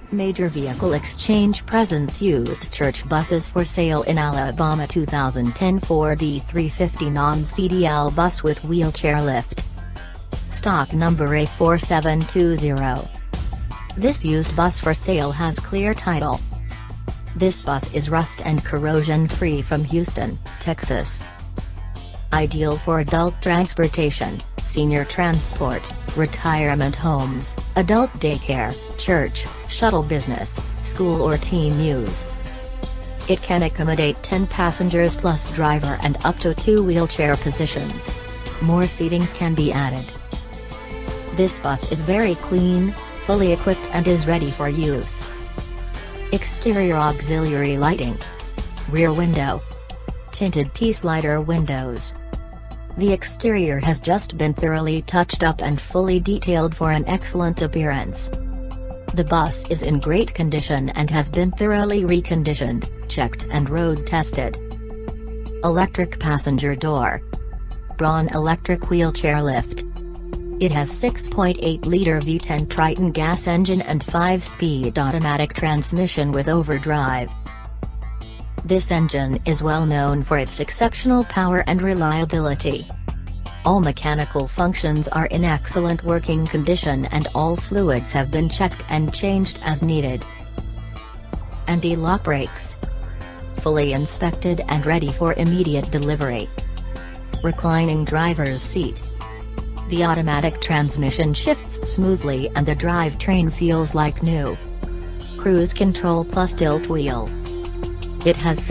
Major Vehicle Exchange presents used church buses for sale in Alabama. 2010 Ford E350 Non-CDL Bus with wheelchair lift. Stock number A4720. This used bus for sale has clear title. This bus is rust and corrosion free from Houston, Texas. Ideal for adult transportation, senior transport, retirement homes, adult daycare, church, shuttle business, school or team use. It can accommodate 10 passengers plus driver and up to 2 wheelchair positions. More seatings can be added. This bus is very clean, fully equipped and is ready for use. Exterior auxiliary lighting. Rear window. Tinted T-slider windows. The exterior has just been thoroughly touched up and fully detailed for an excellent appearance. The bus is in great condition and has been thoroughly reconditioned, checked and road tested. Electric passenger door. Braun electric wheelchair lift. It has 6.8-liter V10 Triton gas engine and 5-speed automatic transmission with overdrive. This engine is well known for its exceptional power and reliability. All mechanical functions are in excellent working condition and all fluids have been checked and changed as needed. Anti-lock brakes. Fully inspected and ready for immediate delivery. Reclining driver's seat. The automatic transmission shifts smoothly and the drivetrain feels like new. Cruise control plus tilt wheel. It has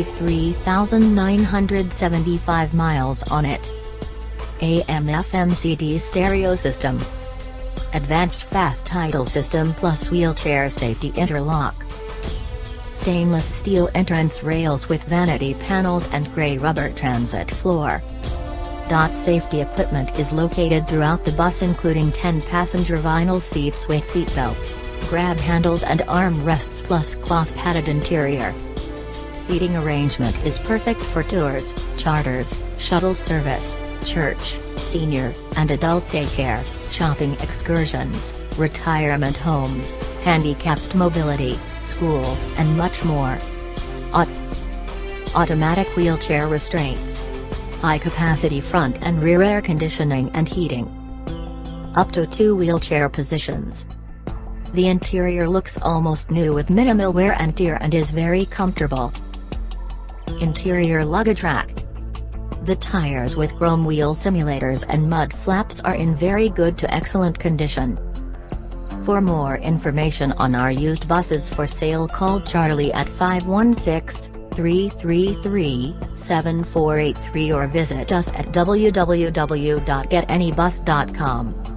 73,975 miles on it. AM/FM CD stereo system. Advanced fast idle system plus wheelchair safety interlock. Stainless steel entrance rails with vanity panels and gray rubber transit floor. Safety equipment is located throughout the bus including 10 passenger vinyl seats with seat belts, grab handles and arm rests plus cloth padded interior. Seating arrangement is perfect for tours, charters, shuttle service, church, senior, and adult daycare, shopping excursions, retirement homes, handicapped mobility, schools and much more. Automatic wheelchair restraints. High-capacity front and rear air conditioning and heating. Up to 2 wheelchair positions. The interior looks almost new with minimal wear and tear and is very comfortable. Interior luggage rack. The tires with chrome wheel simulators and mud flaps are in very good to excellent condition. For more information on our used buses for sale, call Charlie at 516-333-7483 or visit us at www.getanybus.com.